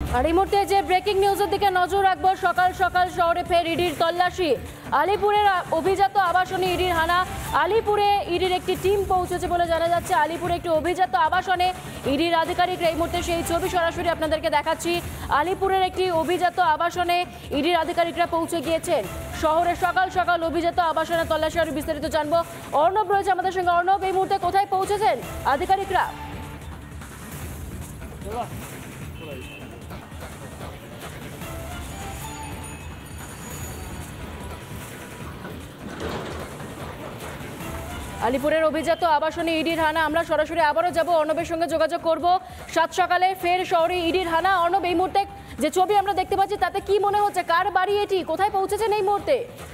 আর এই মুহূর্তে যে ব্রেকিং নিউজের দিকে নজর রাখবো, সকাল সকাল শহরে ফের ইডির তল্লাশি। আলিপুরের অভিজাত আবাসনে ইডির হানা। আলিপুরে ইডির একটি টিম পৌঁছেছে বলে জানা যাচ্ছে। আলিপুরে একটি অভিজাত আবাসনে ইডির আধিকারিকরা, এই মুহূর্তে সেই ছবি সরাসরি আপনাদেরকে দেখাচ্ছি। আলিপুরের একটি অভিজাত আবাসনে ইডির আধিকারিকরা পৌঁছে গিয়েছেন। শহরের সকাল সকাল অভিজাত আবাসনে তল্লাশি, আর বিস্তারিত জানবো। অর্ণব রয়েছে আমাদের সঙ্গে। অর্ণব, এই মুহূর্তে কোথায় পৌঁছেছেন আধিকারিকরা? আলিপুরের অভিজাত আবাসনে ইডির হানা। আমরা সরাসরি আবারও যাব, অর্ণবের সঙ্গে যোগাযোগ করব। সাত সকালে ফের শহরে ইডির হানা। অর্ণব, এই মুহূর্তে যে ছবি আমরা দেখতে পাচ্ছি তাতে কি মনে হচ্ছে, কার বাড়ি এটি, কোথায় পৌঁছেছেন এই মুহূর্তে?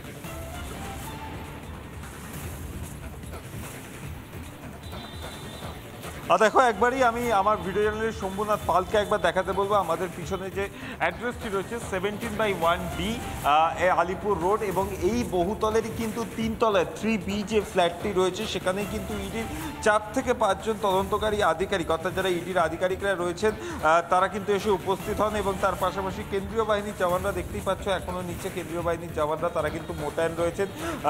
দেখো, একবারই আমি আমার ভিডিও জার্নালিস্ট শম্ভুনাথ পালকে একবার দেখাতে বলবো। আমাদের পিছনে যে অ্যাড্রেসটি রয়েছে 17/1D আলিপুর রোড, এবং এই বহুতলেরই কিন্তু 3 তলায় 3B যে ফ্ল্যাটটি রয়েছে সেখানেই কিন্তু ইডির 4 থেকে 5 জন তদন্তকারী আধিকারিক, অর্থাৎ যারা ইডির আধিকারিকরা রয়েছেন তারা কিন্তু এসে উপস্থিত হন। এবং তার পাশাপাশি কেন্দ্রীয় বাহিনীর জওয়ানরা, দেখতেই পাচ্ছ এখনও নিচে কেন্দ্রীয় বাহিনীর জওয়ানরা তারা কিন্তু মোতায়েন রয়েছেন।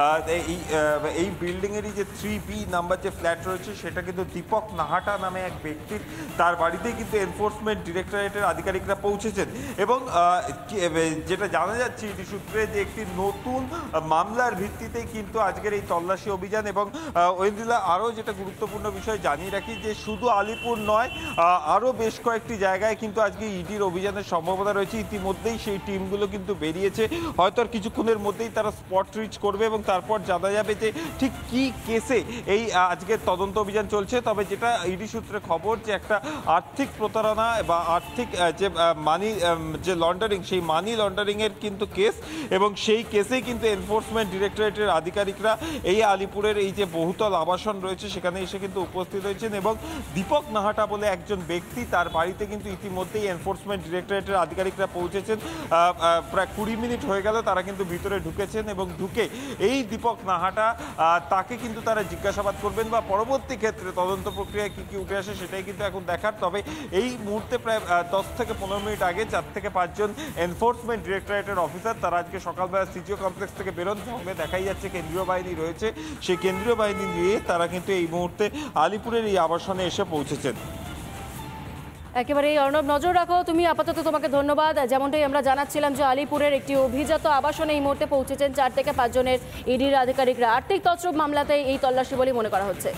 এই বিল্ডিংয়েরই যে 3B নাম্বার যে ফ্ল্যাট রয়েছে সেটা কিন্তু দীপক নাহাটা নামে এক ব্যক্তির, তার বাড়িতেই কিন্তু এনফোর্সমেন্ট ডিরেক্টরেটের আধিকারিকরা পৌঁছেছেন। এবং যেটা জানা যাচ্ছে ইডি সূত্রে, যে একটি নতুন মামলার ভিত্তিতেই কিন্তু আজকের এই তল্লাশি অভিযান। এবং ওয়েন্দ্রিলা, আরও যেটা গুরুত্বপূর্ণ বিষয় জানিয়ে রাখি, যে শুধু আলিপুর নয়, আরও বেশ কয়েকটি জায়গায় কিন্তু আজকে ইডির অভিযানের সম্ভাবনা রয়েছে। ইতিমধ্যেই সেই টিমগুলো কিন্তু বেরিয়েছে, হয়তো আর কিছুক্ষণের মধ্যেই তারা স্পট রিচ করবে এবং তারপর জানা যাবে যে ঠিক কী কেসে এই আজকের তদন্ত অভিযান চলছে। তবে যেটা ইডি সূত্রে খবর, যে একটা আর্থিক প্রতারণা বা আর্থিক যে মানি যে লন্ডারিং, সেই মানি লন্ডারিংয়ের কিন্তু কেস, এবং সেই কেসেই কিন্তু এনফোর্সমেন্ট ডিরেক্টরেটের আধিকারিকরা এই আলিপুরের এই যে বহুতল আবাসন রয়েছে সেখানে এসে কিন্তু উপস্থিত হয়েছেন। এবং দীপক নাহাটা বলে একজন ব্যক্তি, তার বাড়িতে কিন্তু ইতিমধ্যেই এনফোর্সমেন্ট ডিরেক্টরেটের আধিকারিকরা পৌঁছেছেন। প্রায় 20 মিনিট হয়ে গেল তারা কিন্তু ভিতরে ঢুকেছেন, এবং ঢুকে এই দীপক নাহাটা তাকে কিন্তু তারা জিজ্ঞাসাবাদ করবেন, বা পরবর্তী ক্ষেত্রে তদন্ত প্রক্রিয়ায় কী কী উঠে আসে সেটাই কিন্তু এখন দেখার। তবে এই মুহূর্তে প্রায় 10 থেকে 15 মিনিট আগে 4 থেকে 5 জন এনফোর্সমেন্ট ডিরেক্টরেটের অফিসার তারা আজকে সকালবেলা সিজিও কমপ্লেক্স থেকে বেরোন। সঙ্গে দেখাই যাচ্ছে কেন্দ্রীয় বাহিনী রয়েছে, সেই কেন্দ্রীয় বাহিনী নিয়ে তারা কিন্তু এই মুহূর্তে আলিপুরের এই আবাসনে এসে পৌঁছেছেন। একেবারে অর্ণব, নজর রাখো তুমি। আপাতত তোমাকে ধন্যবাদ। যেমনটাই আমরা জানাচ্ছিলাম যে আলিপুরের একটি অভিজাত আবাসনে এই মুহূর্তে পৌঁছেছেন 4 থেকে 5 জনের ইডির আধিকারিকরা। আর্থিক তছরূপ মামলাতে এই তল্লাশি বলে মনে করা হচ্ছে।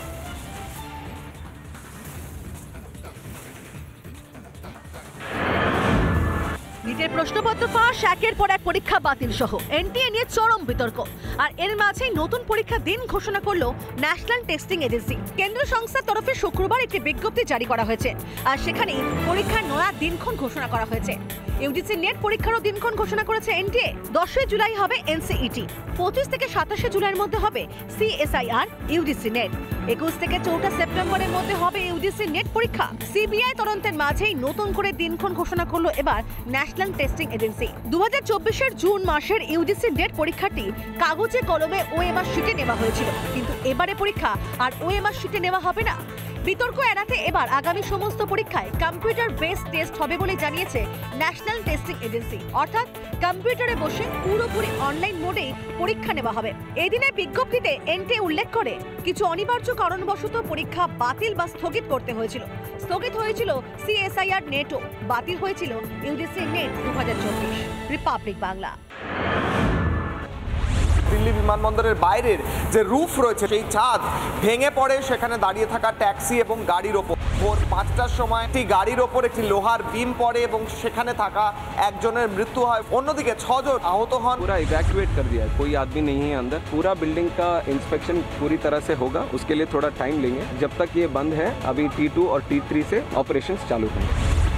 নিটের প্রশ্নপত্র ফাঁস, একের পর এক পরীক্ষা বাতিল সহ এনটিএ নিয়ে চরম বিতর্ক। আর এর মাঝেই নতুন পরীক্ষা দিন ঘোষণা করলো ন্যাশনাল টেস্টিং এজেন্সি। কেন্দ্রীয় সংস্থার তরফে শুক্রবার একটি বিজ্ঞপ্তি জারি করা হয়েছে, আর সেখানে পরীক্ষার নয়া দিনক্ষণ ঘোষণা করা হয়েছে। ইউজিসি নেট পরীক্ষারও দিনক্ষণ ঘোষণা করেছে এনটিএ। 10 জুলাই হবে এনসিইটি, 25 থেকে 27 জুলাইয়ের মধ্যে হবে সিএসআইআর ইউজিসি নেট, 21 থেকে 4 সেপ্টেম্বরের মধ্যে হবে ইউজিসি নেট পরীক্ষা। সিবিআই তদন্তের মাঝেই নতুন করে দিনক্ষণ ঘোষণা করলো এবার ন্যাশনাল টেস্টিং এজেন্সি। 2024-এর জুন মাসের ইউজিসি নেট পরীক্ষাটি কাগজে কলমে ওএমআর শিটে নেওয়া হয়েছিল, কিন্তু এবারে পরীক্ষা আর ওএমআর শিটে নেওয়া হবে না। বিতর্ক এড়াতে এবার আগামী সমস্ত পরীক্ষায় কম্পিউটার বেসড টেস্ট হবে বলে জানিয়েছে ন্যাশনাল টেস্টিং এজেন্সি। অর্থাৎ কম্পিউটারে বসে পুরোপুরি অনলাইন মোডেই পরীক্ষা নেওয়া হবে। এই দিনের বিজ্ঞপ্তিতে এনটিএ উল্লেখ করে কিছু অনিবার্য কারণবশত পরীক্ষা বাতিল বা স্থগিত করতে হয়েছিল। স্থগিত হয়েছিল সিএসআইআর নেটও, বাতিল হয়েছিল UGC NET 2024। Republic Bangla. Delhi বিমানবন্দরের বাইরের যে রুফ রয়েছে সেই ছাদ ভেঙে পড়ে সেখানে দাঁড়িয়ে থাকা ট্যাক্সি এবং গাড়ির ওপর। ভোর 5টার সময় একটি গাড়ির ওপর একটি লোহার বিম পড়ে এবং সেখানে থাকা একজনের মৃত্যু হয়, অন্যদিকে 6 জন আহত হন। पूरा इवैक्यूएट कर दिया है, कोई आदमी नहीं है अंदर। पूरा बिल्डिंग का इंस्पेक्शन पूरी तरह से होगा, उसके लिए थोड़ा टाइम लेंगे। जब तक ये बंद है अभी T2 और T3 से ऑपरेशंस चालू हैं।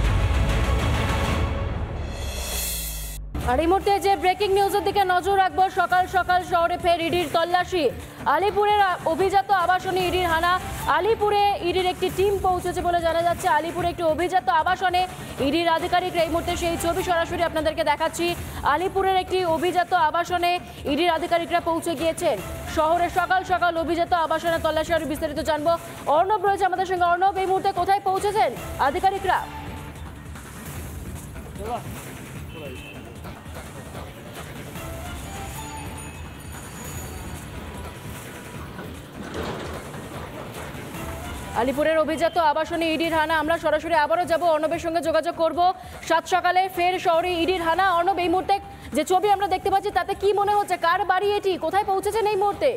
আর এই মুহূর্তে যে ব্রেকিং নিউজের দিকে নজর রাখবো, সকাল সকাল শহরে ফের ইডির তল্লাশি। আলিপুরের অভিজাত আবাসনে ইডির হানা। আলিপুরে ইডির একটি টিম পৌঁছেছে বলে জানা যাচ্ছে। আলিপুরে একটি অভিজাত আবাসনে ইডির আধিকারিকরা, এই মুহূর্তে সেই ছবি সরাসরি আপনাদেরকে দেখাচ্ছি। আলিপুরের একটি অভিজাত আবাসনে ইডির আধিকারিকরা পৌঁছে গিয়েছেন। শহরের সকাল সকাল অভিজাত আবাসনে তল্লাশি, আর বিস্তারিত জানবো। অর্ণব রয়েছে আমাদের সঙ্গে। অর্ণব, এই মুহূর্তে কোথায় পৌঁছেছেন আধিকারিকরা? আলিপুরের অভিজাত আবাসনে ইডির হানা। আমরা সরাসরি আবারও যাব, অর্ণবের সঙ্গে যোগাযোগ করব। সাত সকালে ফের শহরে ইডির হানা। অর্ণব, এই মুহূর্তে যে ছবি আমরা দেখতে পাচ্ছি তাতে কি মনে হচ্ছে, কার বাড়ি এটি, কোথায় পৌঁছেছেন এই মুহূর্তে?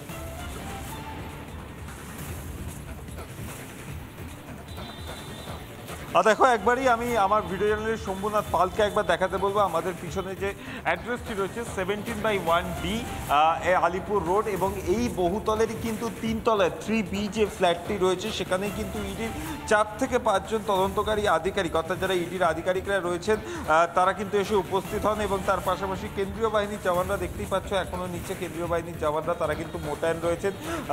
দেখো, একবারই আমি আমার ভিডিও জার্নালিস্ট শম্ভুনাথ পালকে একবার দেখাতে বলবো আমাদের পিছনে যে অ্যাড্রেসটি রয়েছে 17/1D আলিপুর রোড, এবং এই বহুতলেরই কিন্তু তিনতলায় 3B যে ফ্ল্যাটটি রয়েছে সেখানে কিন্তু ইডির 4 থেকে 5 জন তদন্তকারী আধিকারিক, অর্থাৎ যারা ইডির আধিকারিকরা রয়েছেন তারা কিন্তু এসে উপস্থিত হন, এবং তার পাশাপাশি কেন্দ্রীয় বাহিনীর জওয়ানরা, দেখতেই পাচ্ছ এখনও নিচে কেন্দ্রীয় বাহিনীর জওয়ানরা তারা কিন্তু মোতায়েন রয়েছেন।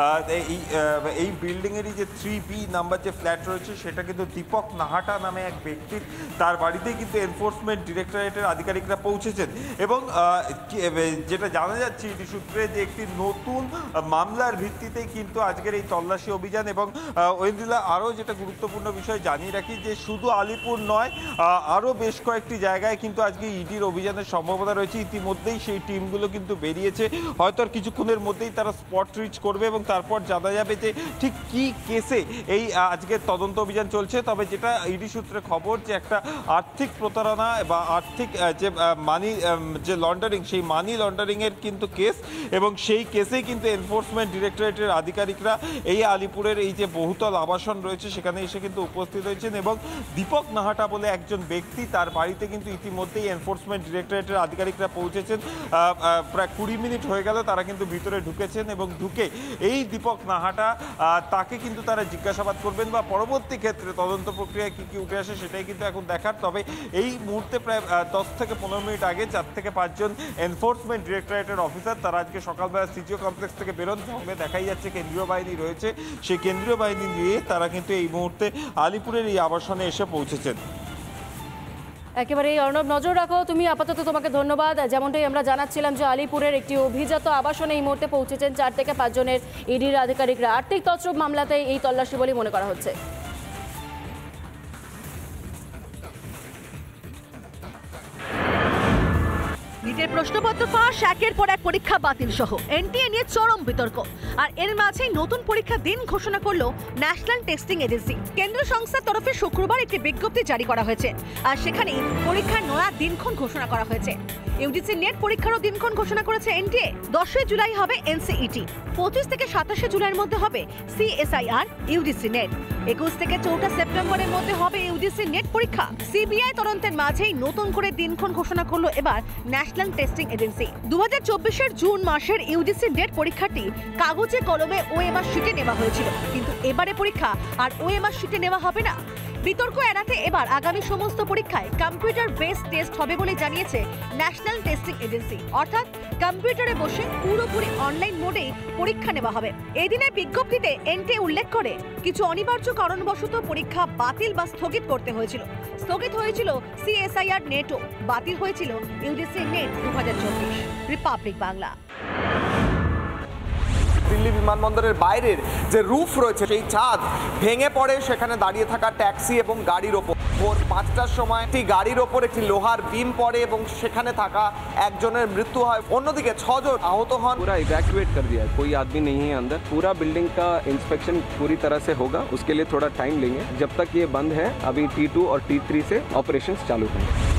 এই বিল্ডিংয়েরই যে 3B নাম্বার যে ফ্ল্যাট রয়েছে সেটা কিন্তু দীপক নাহাটা নামে এক ব্যক্তির, তার বাড়িতেই কিন্তু এনফোর্সমেন্ট ডিরেক্টরেটের আধিকারিকরা পৌঁছেছেন। এবং যেটা জানা যাচ্ছে ইডি সূত্রে যে একটি নতুন মামলার ভিত্তিতেই কিন্তু আজকের এই তল্লাশি অভিযান। এবং ওয়েন্দিলা, আরও যেটা গুরুত্বপূর্ণ বিষয় জানিয়ে রাখি যে শুধু আলিপুর নয়, আরও বেশ কয়েকটি জায়গায় কিন্তু আজকে ইডির অভিযানের সম্ভাবনা রয়েছে। ইতিমধ্যেই সেই টিমগুলো কিন্তু বেরিয়েছে, হয়তো আর কিছুক্ষণের মধ্যেই তারা স্পট রিচ করবে এবং তারপর জানা যাবে যে ঠিক কী কেসে এই আজকের তদন্ত অভিযান চলছে। তবে যেটা ইডি সূত্রে খবর যে একটা আর্থিক প্রতারণা বা আর্থিক যে মানি যে লন্ডারিং, সেই মানি লন্ডারিংয়ের কিন্তু কেস, এবং সেই কেসেই কিন্তু এনফোর্সমেন্ট ডিরেক্টরেটের আধিকারিকরা এই আলিপুরের এই যে বহুতল আবাসন রয়েছে সেখানে এসে কিন্তু উপস্থিত হয়েছেন। এবং দীপক নাহাটা বলে একজন ব্যক্তি, তার বাড়িতে কিন্তু ইতিমধ্যেই এনফোর্সমেন্ট ডিরেক্টরেটের আধিকারিকরা পৌঁছেছেন। প্রায় 20 মিনিট হয়ে গেল তারা কিন্তু ভিতরে ঢুকেছেন, এবং ঢুকে এই দীপক নাহাটা তাকে কিন্তু তারা জিজ্ঞাসাবাদ করবেন বা পরবর্তী ক্ষেত্রে তদন্ত প্রক্রিয়ায় কী উঠে আসে সেটাই কিন্তু এখন দেখার। তবে এই মুহূর্তে প্রায় 10 থেকে 15 মিনিট আগে 4 থেকে 5 জন এনফোর্সমেন্ট ডিরেক্টরেটের অফিসার তারা আজকে সকালবেলা সিজিও কমপ্লেক্স থেকে বেরোন। সঙ্গে দেখাই যাচ্ছে কেন্দ্রীয় বাহিনী রয়েছে, সেই কেন্দ্রীয় বাহিনী নিয়ে তারা কিন্তু এই মুহূর্তে আলিপুরের এই আবাসনে এসে পৌঁছেছেন। একেবারেই অর্ণব, নজর রাখো তুমি। আপাতত তোমাকে ধন্যবাদ। যেমনটাই আমরা জানাচ্ছিলাম যে আলিপুরের একটি অভিজাত আবাসনে এই মুহূর্তে পৌঁছেছেন 4 থেকে 5 জনের ইডির আধিকারিকরা। আর্থিক তছরূপ মামলাতে এই তল্লাশি বলে মনে করা হচ্ছে। নিটের প্রশ্নপত্র ফাঁস, একের পর এক পরীক্ষা বাতিল সহ এনটিএ নিয়ে চরম বিতর্ক। আর এর মাঝেই নতুন পরীক্ষা দিন ঘোষণা করলো ন্যাশনাল টেস্টিং এজেন্সি। কেন্দ্রীয় সংস্থার তরফে শুক্রবার একটি বিজ্ঞপ্তি জারি করা হয়েছে, আর সেখানে পরীক্ষার নয়া দিনক্ষণ ঘোষণা করা হয়েছে। ইউজিসি নেট পরীক্ষারও দিনক্ষণ ঘোষণা করেছে এনটিএ। 10 জুলাই হবে এনসিইটি, 25 থেকে 27 জুলাইয়ের মধ্যে হবে সিএসআইআর ইউজিসি নেট, 21 থেকে 4 সেপ্টেম্বরের মধ্যে হবে ইউজিসি নেট পরীক্ষা। সিবিআই তদন্তের মাঝেই নতুন করে দিনক্ষণ ঘোষণা করলো এবার ন্যাশনাল টেস্টিং এজেন্সি। 2024-এর জুন মাসের ইউজিসি নেট পরীক্ষাটি কাগজে কলমে ওএমআর শিটে নেওয়া হয়েছিল, কিন্তু এবারে পরীক্ষা আর ওএমআর শিটে নেওয়া হবে না। বিতর্ক এড়াতে এবার আগামী সমস্ত পরীক্ষায় কম্পিউটার বেসড টেস্ট হবে বলে জানিয়েছে ন্যাশনাল টেস্টিং এজেন্সি, অর্থাৎ কম্পিউটারে বসে পুরোপুরি অনলাইন মোডেই পরীক্ষা নেওয়া হবে। এদিনের বিজ্ঞপ্তিতে এনটিএ উল্লেখ করে কিছু অনিবার্য কারণবশত পরীক্ষা বাতিল বা স্থগিত করতে হয়েছিল। স্থগিত হয়েছিল সিএসআইআর নেটও, বাতিল হয়েছিল UGC NET 2024। Republic Bangla. Delhi বিমানবন্দরের বাইরের যে রুফ রয়েছে সেই ছাদ ভেঙে পড়ে সেখানে দাঁড়িয়ে থাকা ট্যাক্সি এবং গাড়ির ওপর। ভোর 5টার সময় একটি গাড়ির ওপর একটি লোহার বিম পড়ে এবং সেখানে থাকা একজনের মৃত্যু হয়, অন্যদিকে 6 জন আহত হন। पूरा इवैक्यूएट कर दिया है, कोई आदमी नहीं है अंदर। पूरा बिल्डिंग का इंस्पेक्शन पूरी तरह से होगा, उसके लिए थोड़ा टाइम लेंगे। जब तक ये बंद है अभी T2 और T3 से ऑपरेशंस चालू हैं।